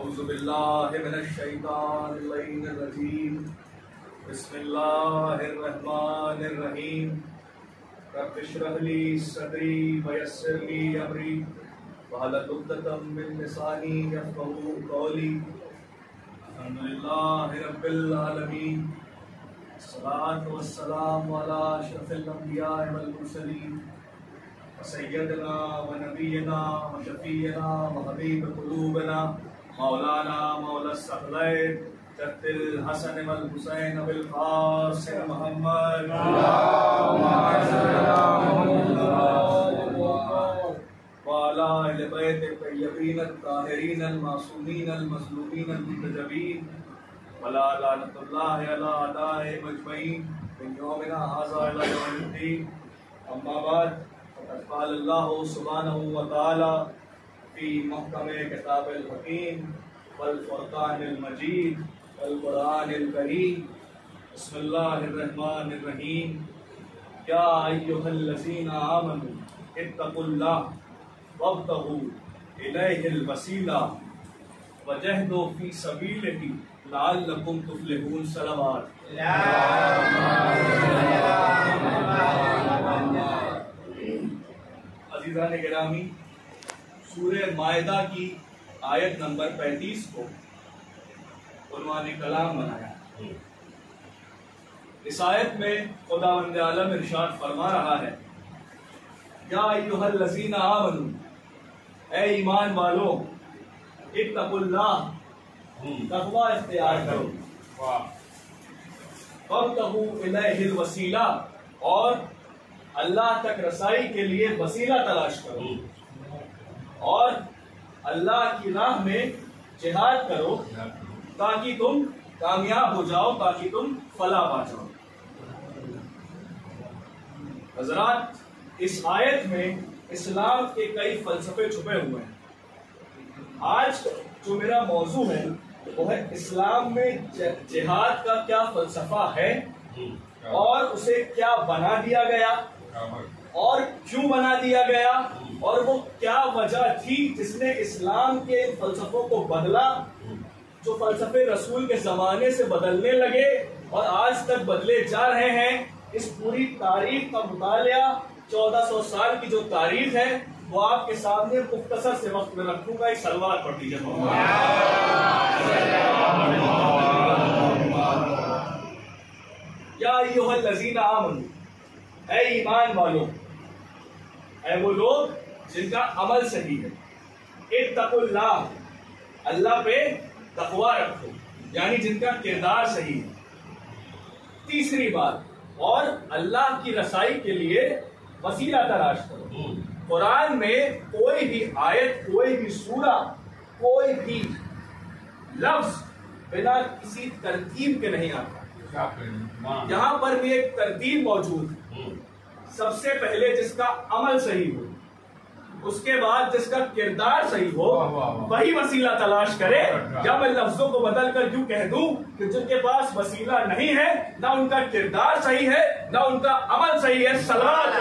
اعوذ باللہ من الشیطان اللعین الرجیم بسم اللہ الرحمن الرحیم رب اشرح لی صدری ویسر لی امری واحلل عقدۃ من لسانی یفقہوا قولی الحمدللہ رب العالمین الصلاۃ والسلام علی اشرف الانبیاء والمرسلین سیدنا و نبینا و شفیعنا و حبیب قلوبنا مولانا مولا الثقلین جد الحسن والحسین بالقاسم محمد وعلی اہل بیت الطیبین الطاہرین المعصومین المظلومین المنتجبین ولا لعنۃ اللہ علی اعدائهم اجمعین من یومنا ھذا الی یوم الدین اما بعد قال اللہ سبحانہ وتعالی فی محکم کتاب الحکیم والفرقان المجید والقرآن الکریم بسم اللہ الرحمن الرحیم یا ایہا الذین آمنوا اتقوا اللہ وابتغوا الیہ الوسیلہ وجاہدوا فی سبیلہ لعلکم تفلحون صلوات عزیزان گرامی، سورہ مائدہ کی آیت نمبر 35 کو عنوان کلام بنایا۔ اس آیت میں خداوند عالم ارشاد فرما رہا ہے، یا ایھا الذین آمنوا، اے ایمان والو، اتقوا اللہ، تقوی اختیار کرو، وابتغوا الیہ الوسیلہ، اور اللہ تک رسائی کے لیے وسیلہ تلاش کرو، اور اللہ کی راہ میں جہاد کرو تاکہ تم کامیاب ہو جاؤ، تاکہ تم فلاح پا جاؤ۔ حضرات، اس آیت میں اسلام کے کئی فلسفے چھپے ہوئے ہیں۔ آج جو میرا موضوع ہے وہ ہے اسلام میں جہاد کا کیا فلسفہ ہے اور اسے کیا بنا دیا گیا اور کیوں بنا دیا گیا، اور وہ کیا وجہ تھی جس نے اسلام کے فلسفوں کو بدلا، جو فلسفے رسول کے زمانے سے بدلنے لگے اور آج تک بدلے جا رہے ہیں۔ اس پوری تاریخ کا مطالعہ، 1400 سال کی جو تاریخ ہے، وہ آپ کے سامنے مختصر سے وقت میں رکھوں گا۔ ایک صلوات پڑھ دیجیے۔ یا ایھا الذین آمنوا، اے ایمان والو، اے وہ لوگ جن کا عمل صحیح ہے، اتقوا اللہ، اللہ پہ تقوی رکھو، یعنی جن کا کردار صحیح ہے۔ تیسری بات، اور اللہ کی رسائی کے لیے وسیلہ تلاش کرو۔ قرآن میں کوئی بھی آیت، کوئی بھی سورہ، کوئی بھی لفظ بنا کسی ترتیب کے نہیں آتا۔ یہاں پر بھی ایک ترتیب موجود ہے۔ سب سے پہلے جس کا عمل صحیح ہو، اس کے بعد جس کا کردار صحیح ہو، وہی وسیلہ تلاش کرے۔ یا میں لفظوں کو بدل کر یوں کہہ دوں کہ جن کے پاس وسیلہ نہیں ہے، نہ ان کا کردار صحیح ہے، نہ ان کا عمل صحیح ہے، صلوات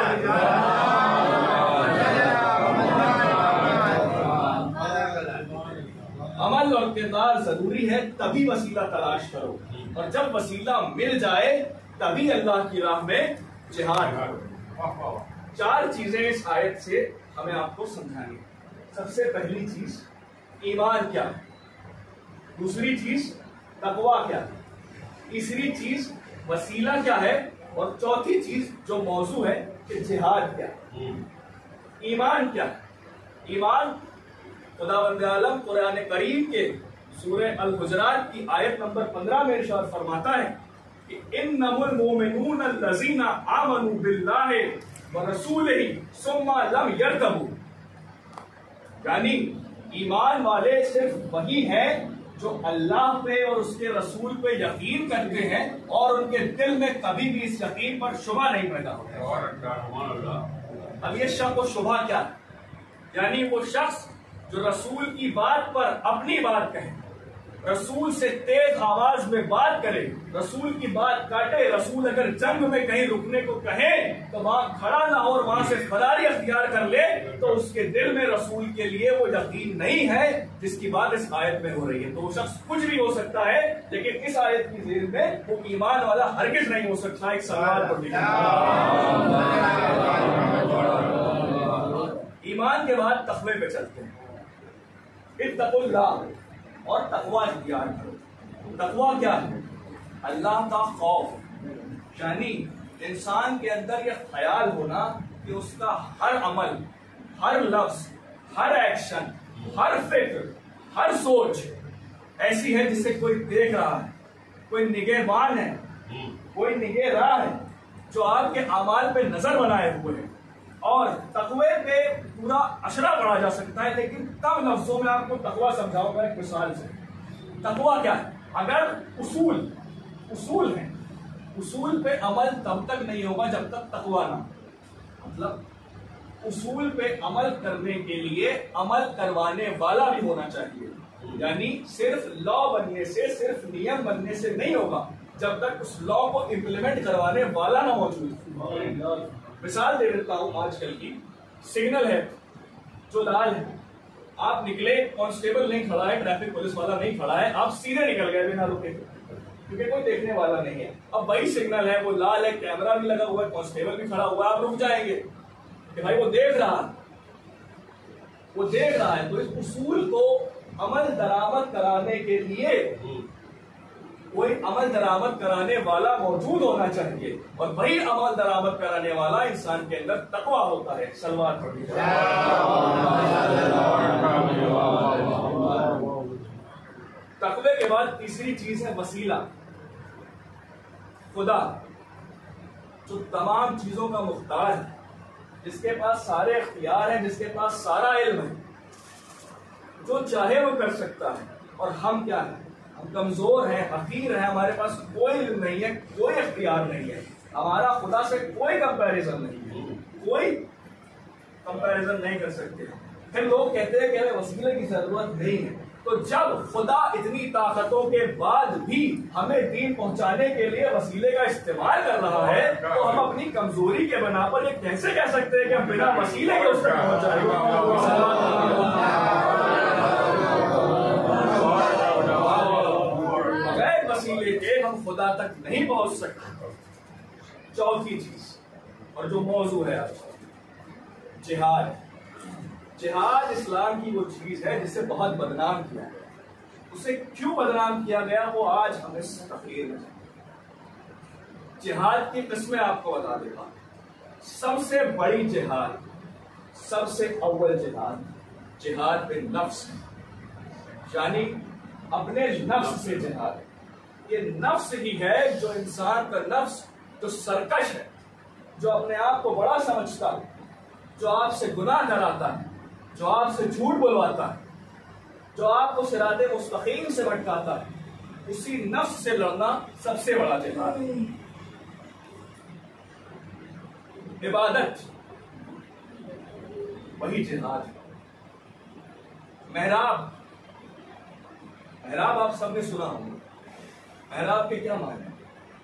عمل اور کردار ضروری ہے، تبھی وسیلہ تلاش کرو، اور جب وسیلہ مل جائے تبھی اللہ کی راہ میں جہاد کرو۔ 4 چیزیں اس آیت سے ہمیں آپ کو سمجھانی ہے۔ سب سے پہلی چیز ایمان کیا ہے، دوسری چیز تقوی کیا ہے، تیسری چیز وسیلہ کیا ہے، اور چوتھی چیز جو موضوع ہے کہ جہاد کیا ہے۔ ایمان کیا ہے؟ ایمان خداوند عالم قرآن کریم کے سورہ الحجرات کی آیت نمبر 15 میں ارشاد فرماتا ہے کہ انما المؤمنون الذین آمنوا باللہ ورسولہ ثم لم یرتبوا، یعنی ایمان والے صرف وہی ہیں جو اللہ پہ اور اس کے رسول پہ یقین کرتے ہیں اور ان کے دل میں کبھی بھی اس یقین پر شبہ نہیں پیدا ہوتا۔ اب یہ شک و شبہ کیا ہے؟ یعنی وہ شخص جو رسول کی بات پر اپنی بات کہے رسول سے تیز آواز میں بات کرے، رسول کی بات کاٹے، رسول اگر جنگ میں کہیں رکنے کو کہے تو وہاں کھڑا نہ ہو اور وہاں سے فراری اختیار کر لے، تو اس کے دل میں رسول کے لیے وہ یقین نہیں ہے جس کی بات اس آیت میں ہو رہی ہے۔ تو وہ شخص کچھ بھی ہو سکتا ہے، لیکن اس آیت کی ذیل میں وہ ایمان والا ہرگز نہیں ہو سکتا۔ ایک سوال پر ایمان کے بعد تقوی پہ چلتے ہیں۔ اتقوا اللہ اور تقوی اختیار کرو۔ تقوی کیا ہے؟ اللہ کا خوف، یعنی انسان کے اندر یہ خیال ہونا کہ اس کا ہر عمل، ہر لفظ، ہر ایکشن، ہر فکر، ہر سوچ ایسی ہے جسے کوئی دیکھ رہا ہے، کوئی نگہبان ہے، کوئی نگہباں ہے جو آپ کے اعمال پہ نظر بنائے ہوئے ہیں۔ اور تقوی پہ پورا اشرا پڑھا جا سکتا ہے، لیکن کم لفظوں میں آپ کو تقوی سمجھاؤں گا ایک مثال سے۔ تقوی کیا ہے؟ اگر اصول ہیں، اصول پہ عمل تب تک نہیں ہوگا جب تک تقوی نہ، مطلب اصول پہ عمل کرنے کے لیے عمل کروانے والا بھی ہونا چاہیے، یعنی صرف لا بننے سے، صرف نیم بننے سے نہیں ہوگا جب تک اس لا کو امپلیمنٹ کروانے والا نہ موجود۔ مثال دے دیتا ہوں، آج کل کی سگنل ہے جو لال ہے، آپ نکلے، کانسٹیبل نہیں کھڑا ہے، ٹریفک پولیس والا نہیں کھڑا ہے، آپ سیدھے نکل گئے بنا رکے کیونکہ کوئی دیکھنے والا نہیں ہے۔ اب وہی سگنل ہے، وہ لال ہے، کیمرہ بھی لگا ہوا ہے، کانسٹیبل بھی کھڑا ہوا ہے، آپ رک جائیں گے کہ بھائی وہ دیکھ رہا ہے۔ تو اس اصول کو عمل درآمد کرانے کے لیے کوئی عمل درآمد کرانے والا موجود ہونا چاہیے، اور وہی عمل درآمد کرانے والا انسان کے اندر تقویٰ ہوتا ہے۔ صلوات پڑھیے۔ تقوی کے بعد تیسری چیز ہے وسیلہ۔ خدا جو تمام چیزوں کا مختار ہے، جس کے پاس سارے اختیار ہیں، جس کے پاس سارا علم ہے، جو چاہے وہ کر سکتا ہے، اور ہم کیا ہیں؟ ہم کمزور ہیں، حقیر ہیں، ہمارے پاس کوئی علم نہیں ہے، کوئی اختیار نہیں ہے، ہمارا خدا سے کوئی کمپیریزن نہیں ہے، کوئی کمپیریزن نہیں کر سکتے۔ پھر لوگ کہتے ہیں کہ ہمیں وسیلے کی ضرورت نہیں ہے۔ تو جب خدا اتنی طاقتوں کے بعد بھی ہمیں دین پہنچانے کے لیے وسیلے کا استعمال کر رہا ہے، تو ہم اپنی کمزوری کے بنا پر یہ کیسے کہہ سکتے ہیں کہ ہم بنا وسیلے کے اس تک پہنچ جائیں گے؟ وسیلے کے ہم خدا تک نہیں پہنچ سکتے۔ چوتھی چیز، اور جو موضوع ہے آج، جہاد۔ جہاد اسلام کی وہ چیز ہے جسے بہت بدنام کیا گیا۔ اسے کیوں بدنام کیا گیا وہ آج ہمیں تقریر میں۔ جہاد کی قسمیں آپ کو بتا دیتا ہوں۔ سب سے بڑی جہاد، سب سے اول جہاد، جہاد پہ نفس ہے، یعنی اپنے نفس سے جہاد ہے۔ یہ نفس ہی ہے جو انسان کا نفس جو سرکش ہے، جو اپنے آپ کو بڑا سمجھتا ہے، جو آپ سے گناہ کراتا ہے، جو آپ سے جھوٹ بلواتا ہے، جو آپ کو صراط مستقیم سے بھٹکاتا ہے، اسی نفس سے لڑنا سب سے بڑا جہاد ہے۔ عبادت وہی جہاد ہے۔ محراب آپ سب نے سنا ہوگا۔ محراب کے کیا معنی ہیں؟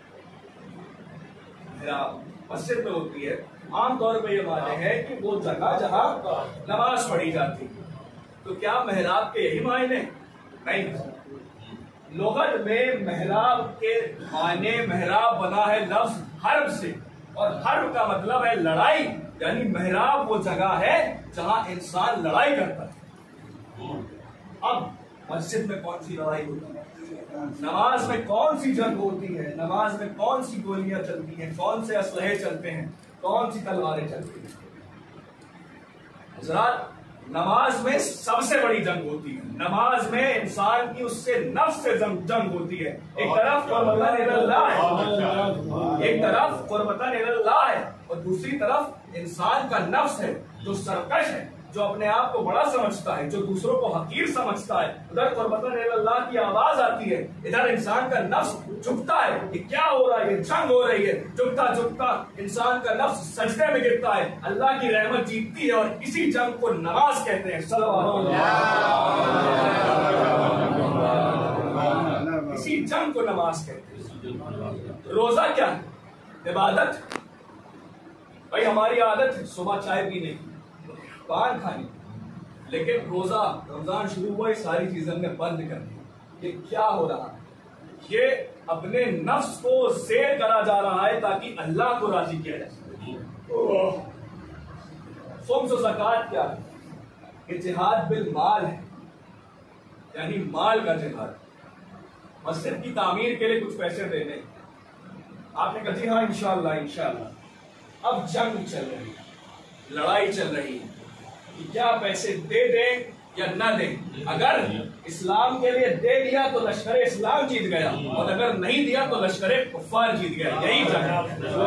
محراب مسجد میں ہوتی ہے، عام طور پہ یہ معنی ہے کہ وہ جگہ جہاں نماز پڑھی جاتی ہے۔ تو کیا محراب کے یہی معنی نہیں؟ لغت میں محراب کے معنی، محراب بنا ہے لفظ حرب سے، اور حرب کا مطلب ہے لڑائی، یعنی محراب وہ جگہ ہے جہاں انسان لڑائی کرتا ہے۔ اب مسجد میں کون سی لڑائی ہوتی ہے؟ نماز میں کون سی جنگ ہوتی ہے؟ نماز میں کون سی گولیاں چلتی ہیں؟ کون سے اسلحے چلتے ہیں؟ کون سی تلواریں چلتی ہیں؟ حضرات، نماز میں سب سے بڑی جنگ ہوتی ہے۔ نماز میں انسان کی اس سے نفس سے جنگ ہوتی ہے۔ ایک طرف قربتاً اللہ ہے، ایک طرف قربتاً اللہ ہے، اور دوسری طرف انسان کا نفس ہے جو سرکش ہے، جو اپنے آپ کو بڑا سمجھتا ہے، جو دوسروں کو حقیر سمجھتا ہے۔ ادھر قربتاً اللہ کی آواز آتی ہے، ادھر انسان کا نفس جھکتا ہے کہ کیا ہو رہا ہے، یہ جنگ ہو رہی ہے۔ جھکتا جھکتا انسان کا نفس سجدے میں گرتا ہے، اللہ کی رحمت جیتتی ہے، اور اسی جنگ کو نماز کہتے ہیں۔ صلوات اللہ۔ اسی جنگ کو نماز کہتے ہیں۔ روزہ کیا ہے؟ عبادت۔ بھائی ہماری عادت ہے صبح چائے پینے کی، پان کھانے کی، لیکن روزہ رمضان شروع ہوا یہ ساری چیزیں ہم نے بند کر دی۔ یہ کیا ہو رہا ہے؟ یہ اپنے نفس کو زیر کرا جا رہا ہے تاکہ اللہ کو راضی کیا جائے۔ خمس و زکوٰۃ کیا ہے؟ یہ جہاد بالمال ہے، یعنی مال کا جہاد۔ مسجد کی تعمیر کے لیے کچھ پیسے دینے، آپ نے کہا جی ہاں انشاءاللہ انشاءاللہ۔ اب جنگ چل رہی ہے، لڑائی چل رہی ہے کہ کیا پیسے دے دیں یا نہ دیں۔ اگر اسلام کے لیے دے دیا تو لشکر اسلام جیت گیا، اور اگر نہیں دیا تو لشکر کفار جیت گیا۔ یہی جنگ ہے،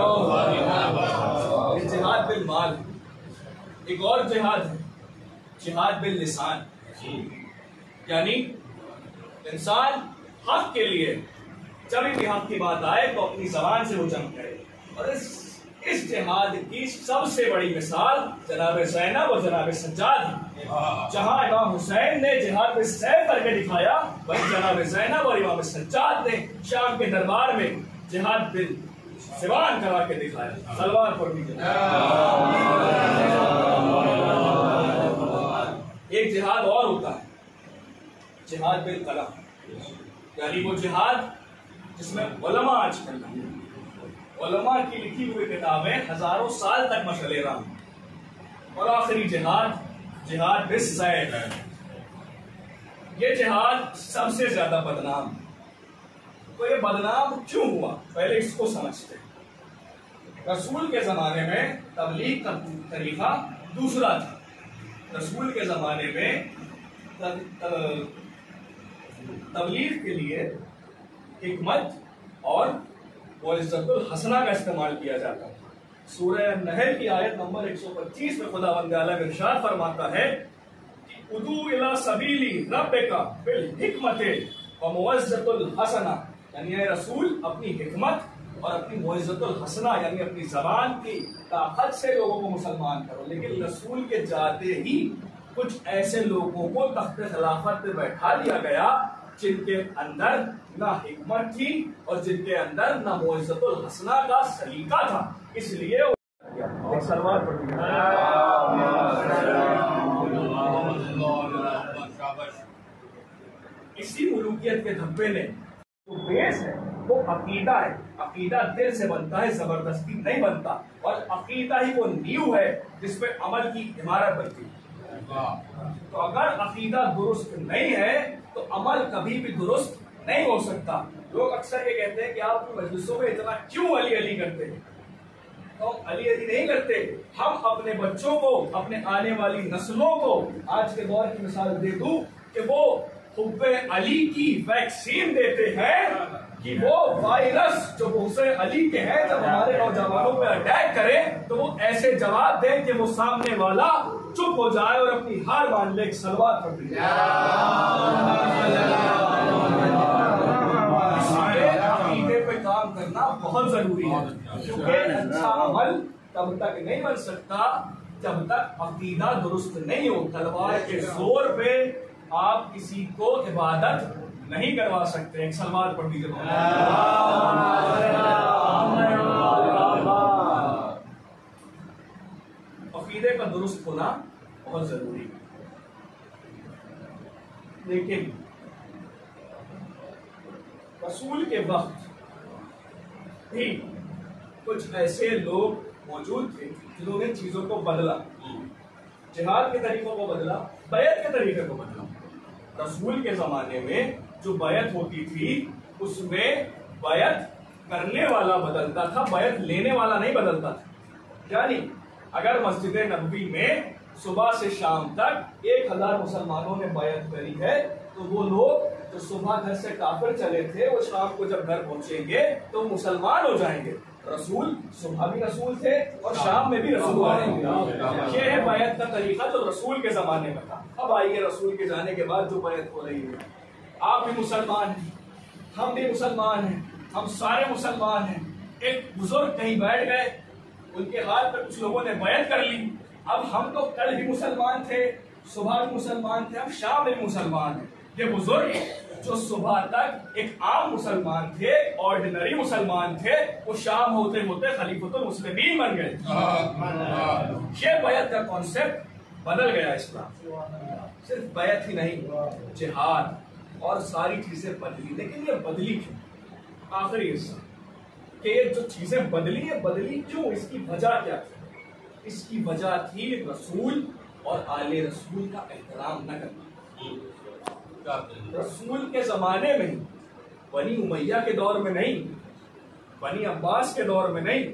جہاد بالمال۔ ایک اور جہاد ہے، جہاد باللسان، یعنی انسان حق کے لیے جب بھی حق کی بات آئے تو اپنی زبان سے وہ جنگ کرے۔ اور اس جہاد کی سب سے بڑی مثال جناب زینب اور جناب سجاد ہے۔ جہاں امام حسین نے جہاد میں سیف کر کے دکھایا، وہیں جناب زینب اور امام سجاد نے شام کے دربار میں جہاد بالزبان کرا کے دکھایا۔ سلوات پر بھی ایک جہاد اور ہوتا ہے، جہاد بالقلم، یعنی وہ جہاد جس میں علماء آج کل علماء کی لکھی ہوئی کتابیں ہزاروں سال تک مشعل راہ۔ اور آخری جہاد، جہاد بالسیف ہے۔ یہ جہاد سب سے زیادہ بدنام۔ تو یہ بدنام کیوں ہوا؟ پہلے اس کو سمجھتے ہیں۔ رسول کے زمانے میں تبلیغ کا طریقہ دوسرا تھا۔ رسول کے زمانے میں تبلیغ کے لیے حکمت اور موعظۃ الحسنہ کا استعمال کیا جاتا ہے۔ سورہ نحل کی آیت نمبر 125 میں خداوند اعلیٰ ارشاد فرماتا ہے کہ ادعو الی سبیل ربک بالحکمت وموعظۃ الحسنہ، یعنی اے رسول اپنی حکمت اور اپنی موعظۃ الحسنہ یعنی اپنی زبان کی طاقت سے لوگوں کو مسلمان کرو۔ لیکن رسول کے جاتے ہی کچھ ایسے لوگوں کو تخت خلافت پہ بیٹھا دیا گیا جن کے اندر نہ حکمت تھی اور جن کے اندر نہ موعظۃ الحسنہ کا سلیقہ تھا۔ اس لیے سلوات پڑھیں۔ اسی ملوکیت کے دھبے نے جو بیس ہے وہ عقیدہ ہے۔ عقیدہ دل سے بنتا ہے، زبردستی نہیں بنتا، اور عقیدہ ہی وہ نیو ہے جس پہ عمل کی عمارت بنتی ہے۔ تو اگر عقیدہ درست نہیں ہے تو عمل کبھی بھی درست نہیں ہو سکتا۔ لوگ اکثر یہ کہتے ہیں کہ آپ اپنی مجلسوں میں اتنا کیوں علی علی کرتے ہیں؟ تو علی علی نہیں کرتے، ہم اپنے بچوں کو، اپنے آنے والی نسلوں کو آج کے دور کی مثال دے دوں کہ وہ حب علی کی ویکسین دیتے ہیں کہ وہ وائرس جو حسین علی کے ہیں جب ہمارے نوجوانوں پہ اٹیک کرے تو وہ ایسے جواب دیں کہ وہ سامنے والا چپ ہو جائے اور اپنی ہار مان لے۔ سلوات پڑھ لیجیے۔ عقیدے پہ کام کرنا بہت ضروری ہے، کیونکہ اچھا عمل تب تک نہیں بن سکتا جب تک عقیدہ درست نہیں ہو۔ تلوار کے زور پہ آپ کسی کو عبادت نہیں کروا سکتے۔ ایک سلوات پڑھ دیجیے۔ عقیدے کا درست ہونا بہت ضروری ہے، لیکن رسول کے وقت بھی کچھ ایسے لوگ موجود تھے جنہوں نے چیزوں کو بدلا، جہاد کے طریقوں کو بدلا، بیعت کے طریقے کو بدلا۔ رسول کے زمانے میں جو بیعت ہوتی تھی اس میں بیعت کرنے والا بدلتا تھا، بیعت لینے والا نہیں بدلتا تھا۔ یعنی اگر مسجد نبوی میں صبح سے شام تک 1000 مسلمانوں نے بیعت کری ہے تو وہ لوگ جو صبح گھر سے کافر چلے تھے وہ شام کو جب گھر پہنچیں گے تو مسلمان ہو جائیں گے۔ رسول صبح بھی رسول تھے اور شام میں بھی رسول آئیں گے۔ یہ ہے بیعت کا طریقہ جو رسول کے زمانے میں تھا۔ اب آئیے رسول کے جانے کے بعد جو بیعت ہو رہی ہے، آپ بھی مسلمان ہیں، ہم بھی مسلمان ہیں، ہم سارے مسلمان ہیں۔ ایک بزرگ کہیں بیٹھ گئے، ان کے ہاتھ پہ کچھ لوگوں نے بیعت کر لی۔ اب ہم تو کل بھی مسلمان تھے، صبح بھی مسلمان تھے، ہم شام میں بھی مسلمان ہیں۔ یہ بزرگ جو صبح تک ایک عام مسلمان تھے، آرڈینری مسلمان تھے، وہ شام ہوتے ہوتے خلیفۃ المسلمین بن گئے. یہ بیعت کا کانسیپٹ بدل گیا. اسلام صرف بیعت ہی نہیں، جہاد اور ساری چیزیں بدلی. لیکن یہ بدلی کیوں؟ آخری حصہ کہ یہ جو چیزیں بدلی ہیں، بدلی کیوں؟ اس کی وجہ کیا تھی؟ اس کی وجہ تھی رسول اور آل رسول کا احترام نہ کرنا. رسول کے زمانے میں، بنی امیہ کے دور میں نہیں، بنی عباس کے دور میں نہیں،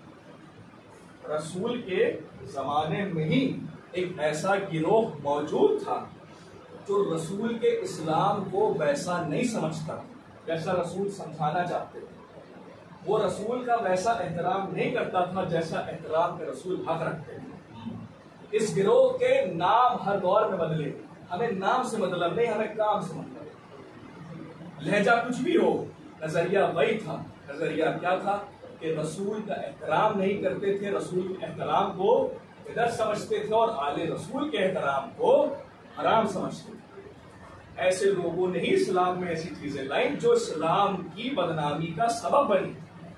رسول کے زمانے میں ہی ایک ایسا گروہ موجود تھا جو رسول کے اسلام کو ویسا نہیں سمجھتا جیسا رسول سمجھانا چاہتے تھے. وہ رسول کا ویسا احترام نہیں کرتا تھا جیسا احترام کے رسول حق رکھتے تھے. اس گروہ کے نام ہر دور میں بدلے. ہمیں نام سے مطلب نہیں، ہمیں کام سے مطلب ہے. لہجہ کچھ بھی ہو، نظریہ وہی تھا. نظریہ کیا تھا کہ رسول کا احترام نہیں کرتے تھے، رسول کے احترام کو ادھر سمجھتے تھے اور آل رسول کے احترام کو حرام سمجھتے تھے. ایسے لوگوں نے ہی اسلام میں ایسی چیزیں لائیں جو اسلام کی بدنامی کا سبب بنی.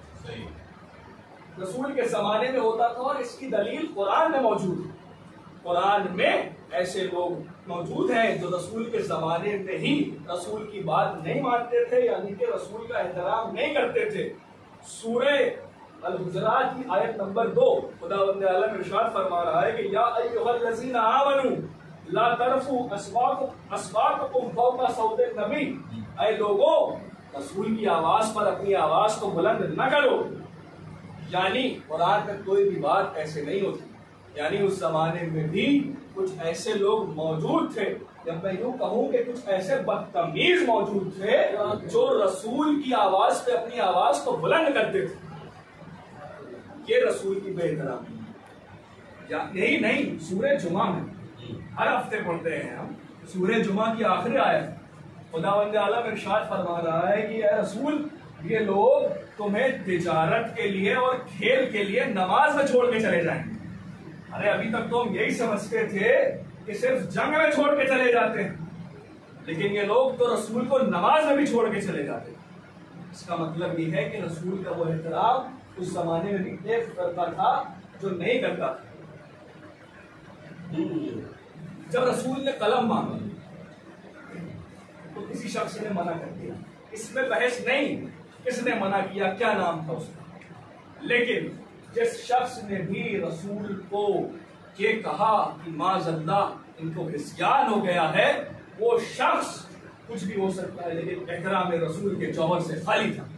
رسول کے زمانے میں ہوتا تھا اور اس کی دلیل قرآن میں موجود ہے. قرآن میں ایسے لوگ موجود ہیں جو رسول کے زمانے میں ہی رسول کی بات نہیں مانتے تھے، یعنی کہ رسول کا احترام نہیں کرتے تھے. سورہ الحجرات کی آیت نمبر 2 خداوند عالم ارشاد فرما رہا ہے کہ یا ایھا الذین آمنوا لا ترفعوا اصواتکم فوق صوت النبی. اے لوگوں، رسول کی آواز پر اپنی آواز کو بلند نہ کرو. یعنی قرآن میں کوئی بھی بات ایسے نہیں ہوتی. یعنی اس زمانے میں بھی کچھ ایسے لوگ موجود تھے، جب میں یوں کہوں کہ کچھ ایسے بدتمیز موجود تھے جو رسول کی آواز پہ اپنی آواز کو بلند کرتے تھے. یہ رسول کی بے احترامی. یہی نہیں، سورہ جمعہ میں ہر ہفتے پڑھتے ہیں ہم، سورہ جمعہ کی آخری آیت خداوند عالم ارشاد فرما رہا ہے کہ اے رسول، یہ لوگ تمہیں تجارت کے لیے اور کھیل کے لیے نماز میں چھوڑ کے چلے جائیں گے. ارے ابھی تک تو ہم یہی سمجھتے تھے کہ صرف جنگ میں چھوڑ کے چلے جاتے ہیں، لیکن یہ لوگ تو رسول کو نماز میں بھی چھوڑ کے چلے جاتے ہیں. اس کا مطلب یہ ہے کہ رسول کا وہ احترام اس زمانے میں بھی ایک کرتا تھا جو نہیں کرتا تھا. جب رسول نے قلم مانگا تو کسی شخص نے منع کر دیا. اس میں بحث نہیں کس نے منع کیا، کیا نام تھا اس کا. لیکن جس شخص نے بھی رسول کو یہ کہا کہ معاذ اللہ ان کو عصیان ہو گیا ہے، وہ شخص کچھ بھی ہو سکتا ہے لیکن احترام رسول کے جوہر سے خالی تھا.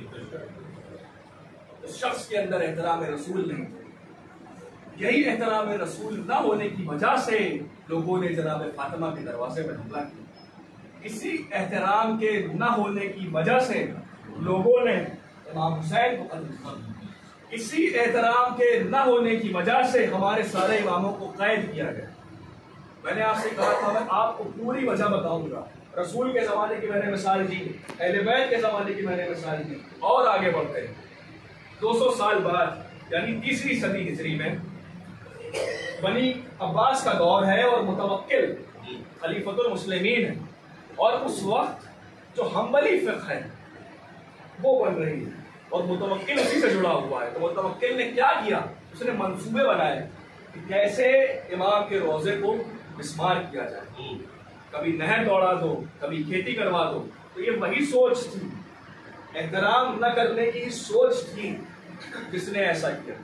اس شخص کے اندر احترام رسول نہیں تھا. یہی احترام رسول نہ ہونے کی وجہ سے لوگوں نے جناب فاطمہ کے دروازے پر حملہ کیا. اسی احترام کے نہ ہونے کی وجہ سے لوگوں نے امام حسین کو قتل کیا. اسی احترام کے نہ ہونے کی وجہ سے ہمارے سارے اماموں کو قید کیا گیا. میں نے آپ سے کہا تھا میں آپ کو پوری وجہ بتاؤں گا. رسول کے زمانے کی میں نے مثال دی، اہل بیت کے زمانے کی میں نے مثال دی، اور آگے بڑھتے ہیں. 200 سال بعد یعنی 3ری صدی ہجری میں بنی عباس کا دور ہے اور متوکل خلیفۃ المسلمین ہے، اور اس وقت جو حنبلی فقہ ہے وہ بن رہی ہے اور متوکل اسی سے جڑا ہوا ہے. تو متوکل نے کیا کیا؟ اس نے منصوبے بنائے کہ کیسے امام کے روزے کو مسمار کیا جائے. کبھی نہر دوڑا دو، کبھی کھیتی کروا دو. تو یہ وہی سوچ تھی، احترام نہ کرنے کی سوچ تھی جس نے ایسا کیا.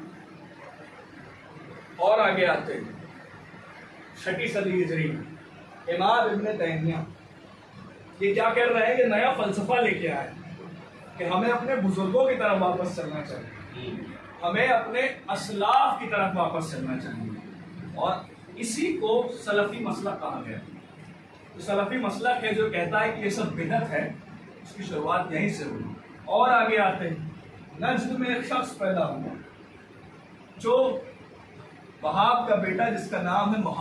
اور آگے آتے ہیں 6 صدی ہجری میں امام ابن تیمیہ یہ کیا کر رہے ہیں کہ نیا فلسفہ لے کے آئے کہ ہمیں اپنے بزرگوں کی طرف واپس چلنا چاہیے، ہمیں اپنے اسلاف کی طرف واپس چلنا چاہیے. اور اسی کو سلفی مسلک کہا گیا. سلفی مسلک ہے جو کہتا ہے کہ یہ سب بدعت ہے، اس کی شروعات یہیں سے ہوئی. اور آگے آتے ہیں نجد میں ایک شخص پیدا ہوا جو وہاب کا بیٹا جس کا نام ہے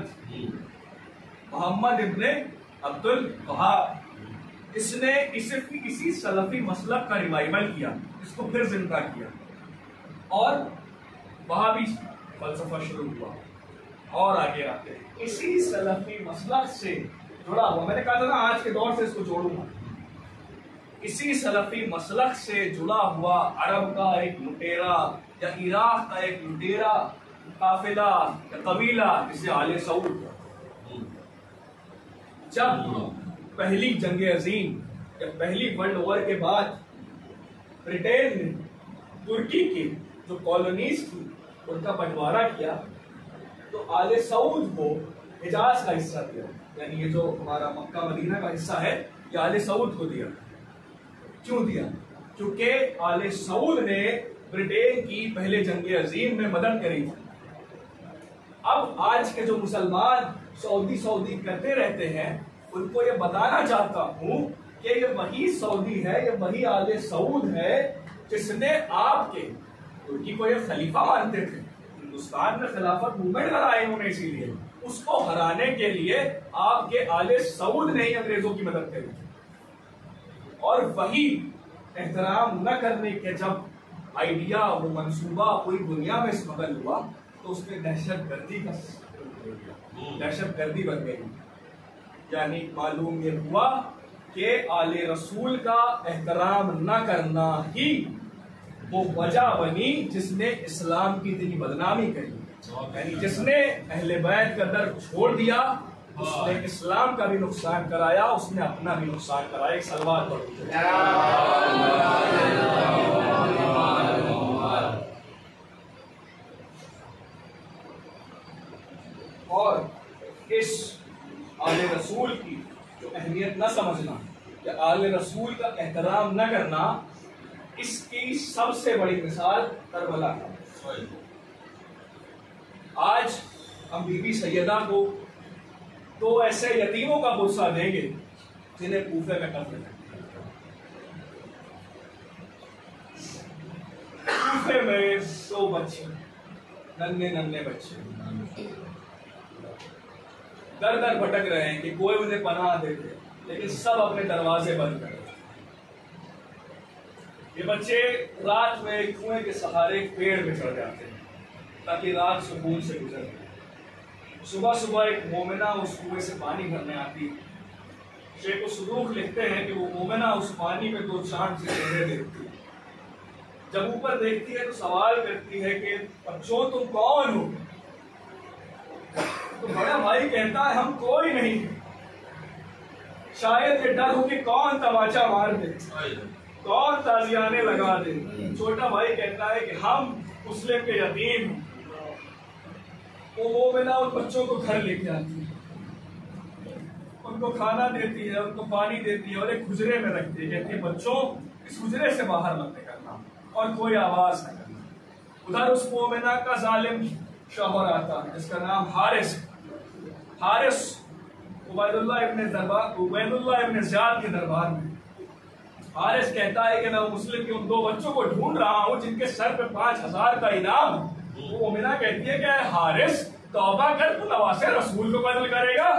محمد ابن عبد الوہاب. اس نے اسی سلفی مسلک کا ریوائول کیا، اس کو پھر زندہ کیا اور وہابی فلسفہ شروع ہوا. اور آگے آتے ہیں اسی سلفی مسلک سے جڑا ہوا، میں نے کہا تھا نا آج کے دور سے اس کو جوڑوں گا، اسی سلفی مسلک سے جڑا ہوا عرب کا ایک لٹیرا یا عراق کا ایک لٹیرا قافلہ یا قبیلہ جسے آل سعود، جب پہلی جنگ عظیم یا پہلی ورلڈ وار کے بعد برٹین نے ترکی کی جو کالونیز تھی ان کا بنٹوارا کیا تو آل سعود کو حجاز کا حصہ دیا، یعنی یہ جو ہمارا مکہ مدینہ کا حصہ ہے یہ آل سعود کو دیا۔ کیوں دیا؟ کیونکہ آل سعود نے برٹین کی پہلے جنگ عظیم میں مدد کری تھی۔ اب آج کے جو مسلمان سعودی کرتے رہتے ہیں ان کو یہ بتانا چاہتا ہوں کہ یہ وہی سعودی ہے، یہ وہی آل سعود ہے جس نے آپ کے ترکی کو یہ خلیفہ مانتے تھے، ہندوستان میں خلافت موومنٹ کرائے انہوں نے، اسی لیے اس کو ہرانے کے لیے آپ کے آل سعود نے ہی انگریزوں کی مدد کری، اور وہی احترام نہ کرنے کے جب آئیڈیا وہ منصوبہ پوری دنیا میں اسمگل ہوا تو اس میں دہشت گردی بن گئی، یعنی معلوم یہ ہوا کہ آل رسول کا احترام نہ کرنا ہی وہ وجہ بنی جس نے اسلام کی اتنی بدنامی کری، یعنی جس نے اہل بیت کا در چھوڑ دیا اس نے اسلام کا بھی نقصان کرایا، اس نے اپنا بھی نقصان کرایا۔ ایک صلوات پڑھو۔ اور اس آل رسول کی جو اہمیت نہ سمجھنا یا آل رسول کا احترام نہ کرنا، اس کی سب سے بڑی مثال کربلا ہے۔ آج ہم بی بی سیدہ کو دو ایسے یتیموں کا بوسہ دیں گے جنہیں کوفے میں قتل کیا، کوفے میں دو بچے، ننھے بچے در در بھٹک رہے ہیں کہ کوئی انہیں پناہ دے دے، لیکن سب اپنے دروازے بند کر رہے ہیں۔ یہ بچے رات میں کنویں کے سہارے ایک پیڑ پہ چڑھ جاتے ہیں تاکہ رات سکون سے گزر جائے۔ صبح ایک مومنہ اس کنویں سے پانی بھرنے آتی، شیخ الصدوق لکھتے ہیں کہ وہ مومنہ اس پانی میں دو چاند سے چہرے دیکھتی، جب اوپر دیکھتی ہے تو سوال کرتی ہے کہ بچوں تم کون ہو؟ تو بڑا بھائی کہتا ہے ہم کوئی نہیں، شاید یہ ڈر ہو کہ کون تماچا مار دے، کون تازیانے لگا دے۔ چھوٹا بھائی کہتا ہے کہ ہم مسلم کے یتیم ہیں۔ وہ مومنہ ان بچوں کو گھر لے کے آتی ہے، ان کو کھانا دیتی ہے، ان کو پانی دیتی ہے اور ایک حجرے میں رکھتی ہے، کہتی ہے بچوں اس حجرے سے باہر مت نکلنا اور کوئی آواز نہ کرنا۔ ادھر اس مومنہ کا ظالم شوہر آتا ہے جس کا نام حارث عبید اللہ ابن زیاد کے دربار میں۔ حارث کہتا ہے کہ میں مسلم کے ان دو بچوں کو ڈھونڈ رہا ہوں جن کے سر پہ 5000 کا انعام۔ وہ مومنہ کہتی ہے کہ اے حارث توبہ کر، تو نواسے رسول کو قتل کرے گا۔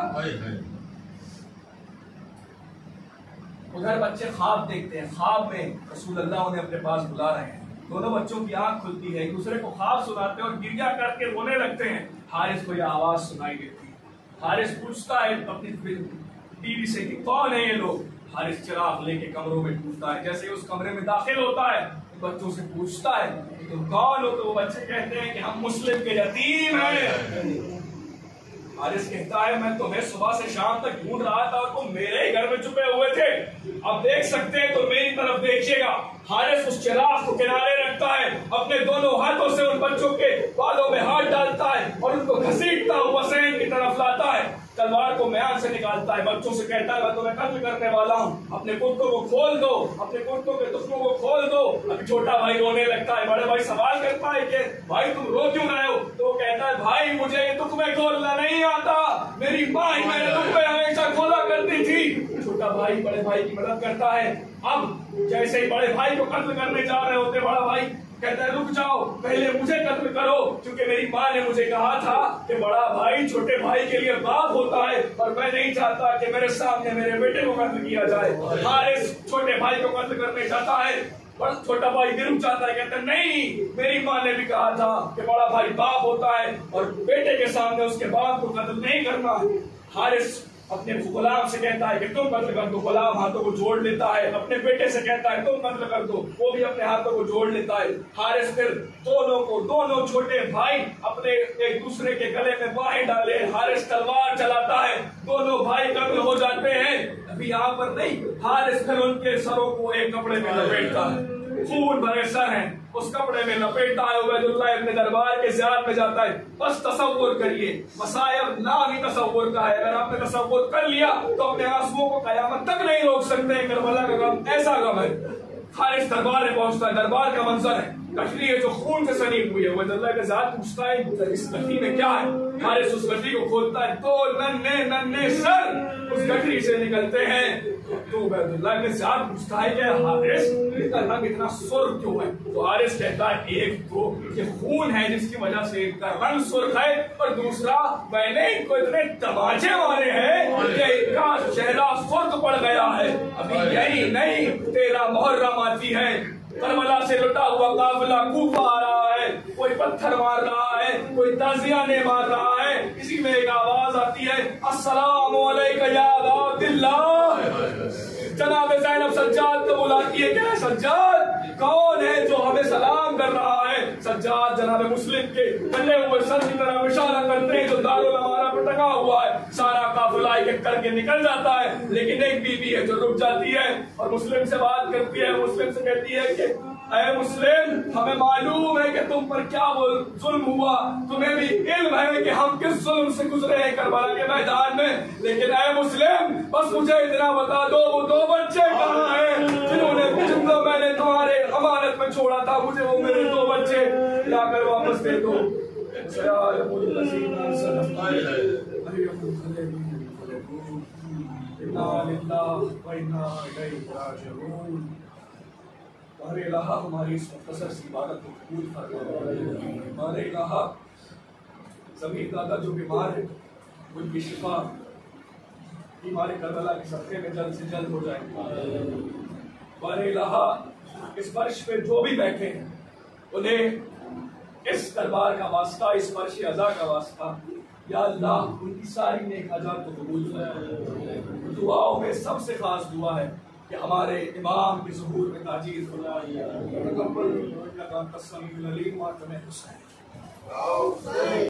ادھر بچے خواب دیکھتے ہیں، خواب میں رسول اللہ انہیں اپنے پاس بلا رہے ہیں، دونوں بچوں کی آنکھ کھلتی ہے، ایک دوسرے کو خواب سناتے ہیں اور گریا کر کے رونے لگتے ہیں۔ حارث کو یہ آواز سنائی دیتی ہے، حارث پوچھتا ہے اپنی ٹی وی سے کہ کون ہے یہ لوگ۔ حارث چراغ لے کے کمروں میں ڈھونڈتا ہے، جیسے اس کمرے میں داخل ہوتا ہے بچوں سے پوچھتا ہے کہ تم کون ہو؟ تو وہ بچے کہتے ہیں کہ ہم مسلم کے یتیم ہیں۔ حارث کہتا ہے میں تمہیں صبح سے شام تک ڈھونڈ رہا تھا اور تم میرے ہی گھر میں چھپے ہوئے تھے، اب دیکھ سکتے ہیں تو میری طرف دیکھیے گا۔ حارث اس چراغ کو کنارے رکھتا ہے، اپنے دونوں ہاتھوں سے ان بچوں کے بالوں میں ہاتھ ڈالتا ہے اور ان کو گھسیٹتا ہوا حسین کی طرف لاتا ہے، تلوار کو میان سے نکالتا ہے، بچوں سے کہتا ہے میں تمہیں قتل کرنے والا ہوں، اپنے کرتوں کو کھول دو، اپنے کرتوں کے تخموں کو کھول دو۔ ابھی چھوٹا بھائی رونے لگتا ہے، بڑے بھائی سوال کرتا ہے کہ بھائی تم رو کیوں رہے ہو؟ تو وہ کہتا ہے بھائی مجھے یہ تخمے کھولنا نہیں آتا، میری ماں ہی میرے تخمے ہمیشہ کھولا کرتی تھی۔ چھوٹا بھائی بڑے بھائی کی مدد کرتا ہے۔ اب جیسے ہی بڑے بھائی کو قتل کرنے جا رہے ہوتے، بڑا بھائی کہتا ہے رک جاؤ، پہلے مجھے قتل کرو، کیونکہ میری ماں نے مجھے کہا تھا کہ بڑا بھائی چھوٹے بھائی کے لیے باپ ہوتا ہے اور میں نہیں چاہتا کہ میرے سامنے میرے بیٹے کو قتل کیا جائے۔ حارث چھوٹے بھائی کو قتل کرنے جاتا ہے، چھوٹا بھائی گر جاتا ہے، کہتا ہے نہیں، میری ماں نے بھی کہا تھا کہ بڑا بھائی باپ ہوتا ہے اور بیٹے کے سامنے اس کے باپ کو قتل نہیں کرنا۔ حارث اپنے غلام سے کہتا ہے کہ تم قتل کر دو، غلام ہاتھوں کو جوڑ لیتا ہے، اپنے بیٹے سے کہتا ہے تم قتل کر دو، وہ بھی اپنے ہاتھوں کو جوڑ لیتا ہے۔ حارث پھر دونوں چھوٹے بھائی اپنے ایک دوسرے کے گلے میں باہیں ڈالے، حارث تلوار چلاتا ہے، دونوں بھائی قتل ہو جاتے ہیں۔ ابھی یہاں پر نہیں، حارث پھر ان کے سروں کو ایک کپڑے میں لپیٹتا ہے، خون بھرے سر ہیں، اس کپڑے میں لپیٹتا ہے، عبید اللہ ابن دربار کے زیارت میں جاتا ہے۔ بس تصور کریے، مصائب نام ہی تصور کا ہے، اگر آپ نے تصور کر لیا تو اپنے آنسوؤں کو قیامت تک نہیں روک سکتے۔ کربلا کا غم ایسا غم ہے۔ حارث دربار میں پہنچتا ہے، دربار کا منظر ہے، گٹھڑی ہے جو خون سے سنی ہوئی ہے۔ عبید اللہ کا ذات پوچھتا ہے اس گٹھڑی میں کیا ہے؟ حارث اس گٹھڑی کو کھولتا ہے، دو ننھے سر اس گٹھڑی سے نکلتے ہیں۔ تو عبید اللہ کے ذات پوچھتا ہے کہ حارث اس کا رنگ اتنا سرخ کیوں ہے؟ تو حارث کہتا ہے ایک تو یہ خون ہے جس کی وجہ سے ان کا رنگ سرخ ہے، اور دوسرا میں نے ان کو اتنے تماچے مارے ہیں کہ ان کا چہرہ سرخ پڑ گیا ہے۔ ابھی یہی نہیں، 13 محرم آتی ہے، کربلا سے لٹا ہوا قافلہ کوفہ آ رہا ہے، کوئی پتھر مار رہا ہے، کوئی تازیانے مار رہا ہے، اسی میں ایک آواز آتی ہے السلام علیکہ یا ابا عبداللہ۔ جناب زینب سجاد کو بلاتی ہے کہ سجاد کون ہے جو ہمیں سلام کر رہا ہے؟ سجاد جناب مسلم کے کٹے ہوئے سر کی طرف اشارہ کرتے ہیں جو دارالامارہ پر ٹکا ہوا ہے۔ سارا قافلہ ایک ایک کر کے نکل جاتا ہے، لیکن ایک بی بی ہے جو رک جاتی ہے اور مسلم سے بات کرتی ہے، مسلم سے کہتی ہے کہ اے مسلم، ہمیں معلوم ہے کہ تم پر کیا ظلم ہوا، تمہیں بھی علم ہے کہ ہم کس ظلم سے گزرے ہیں کربلا کے میدان میں، لیکن اے مسلم بس مجھے اتنا بتا دو وہ 2 بچے کہاں ہیں جن کو میں نے تمہارے امانت میں چھوڑا تھا، مجھے وہ میرے 2 بچے لا کر واپس دے دو۔ ہمارے الہ ہماری اس مختصر سی عبادت کو قبول فرما، ہمارے الہ زمین دادا جو بیمار ہے ان کی شفا بیمار کربلا کے صدقے میں جلد سے جلد ہو جائے۔ ہمارے الہ اس فرش پہ جو بھی بیٹھے ہیں انہیں اس دربار کا واسطہ، اس فرش عزا کا واسطہ یا اللہ ان کی ساری نیک حاجات کو قبول فرما۔ دعاؤں میں سب سے خاص دعا ہے کہ ہمارے امام کے ظہور میں تاجیل فرمائیے۔